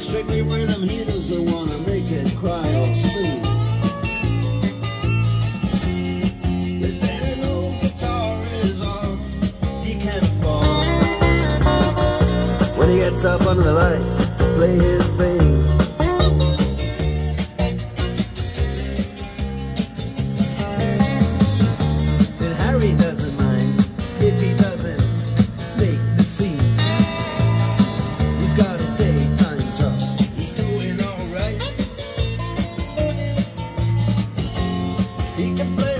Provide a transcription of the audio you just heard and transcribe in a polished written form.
strictly rhythm, he doesn't wanna make it cry or sing. If any old guitar is all he can afford, when he gets up under the lights to play his thing, then Harry doesn't mind if he doesn't make the scene. He's got a daytime job, he's doing alright. He can play